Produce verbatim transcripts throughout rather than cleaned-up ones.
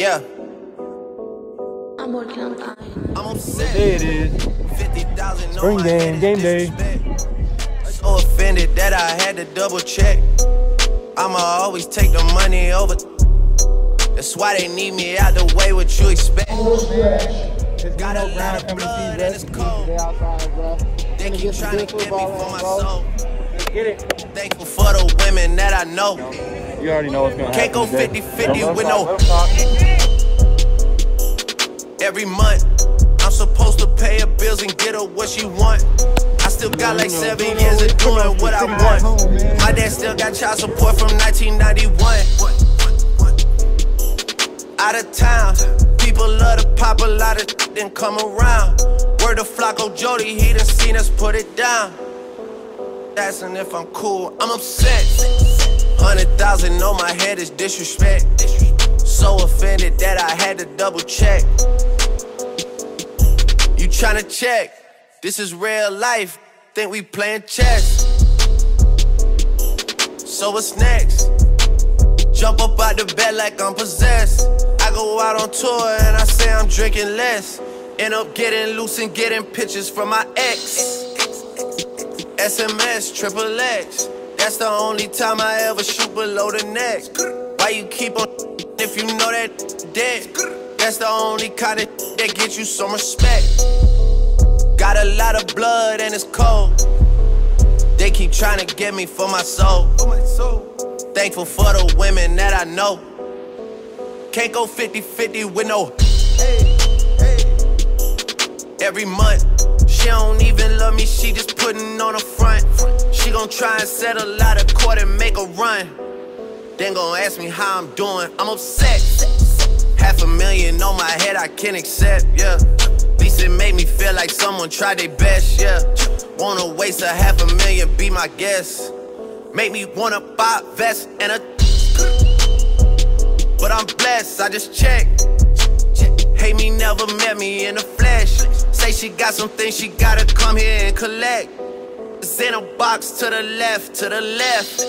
Yeah. I'm working on time. I'm upset. There it is. fifty thousand Spring on my game, head game is day. disrespect. So offended that I had to double check. I'ma always take the money over. That's why they need me out the way, what you expect. Got a lot of blood and it's cold. They keep trying to get me for my soul. Get it. Thankful for the women that I know. You already know what's gonna Can't happen. go fifty fifty with no. Talk. Every month, I'm supposed to pay her bills and get her what she want. I still got like seven years of doing what I want. My dad still got child support from nineteen ninety-one. Out of town, people love to pop a lot of then come around. Word to Flocko Jody, he done seen us put it down. Asking if I'm cool, I'm upset. Hundred thousand on my head is disrespect. So offended that I had to double check. You tryna check? This is real life. Think we playing chess. So what's next? Jump up out the bed like I'm possessed. I go out on tour and I say I'm drinking less. End up getting loose and getting pictures from my ex. S M S, triple X. That's the only time I ever shoot below the neck. Why you keep on if you know that dead? That's the only kind of that gets you some respect. Got a lot of blood and it's cold. They keep trying to get me for my soul. Thankful for the women that I know. Can't go fifty fifty with no. Every month, she don't even love me, she just putting on a front. She gon' try and settle out of court and make a run. Then gon' ask me how I'm doing, I'm upset. Half a million on my head I can't accept, yeah. At least it made me feel like someone tried their best, yeah. Wanna waste a half a million, be my guest. Make me wanna buy a vest and a. But I'm blessed, I just checked. Hate me, never met me in the flesh. Say she got some things she gotta come here and collect. It's in a box to the left, to the left.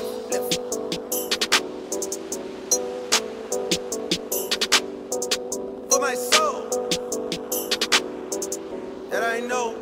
For my soul, that I know.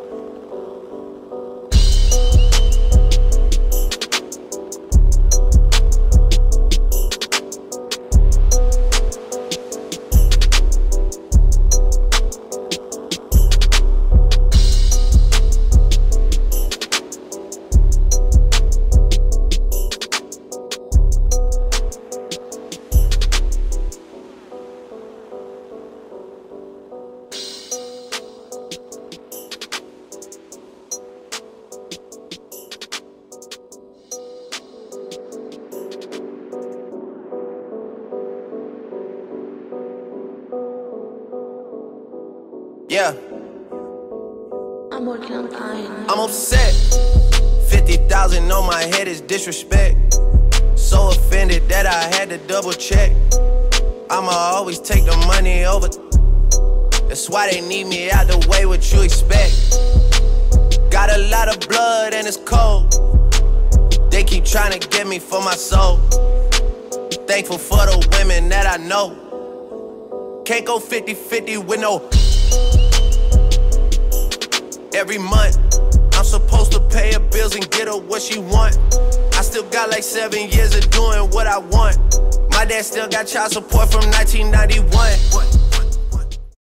Yeah. I'm working on time. I'm upset. fifty thousand on my head is disrespect. So offended that I had to double check. I'ma always take the money over. That's why they need me out the way, what you expect. Got a lot of blood and it's cold. They keep trying to get me for my soul. Thankful for the women that I know. Can't go fifty fifty with no. Every month, I'm supposed to pay her bills and get her what she want. I still got like seven years of doing what I want. My dad still got child support from nineteen ninety-one.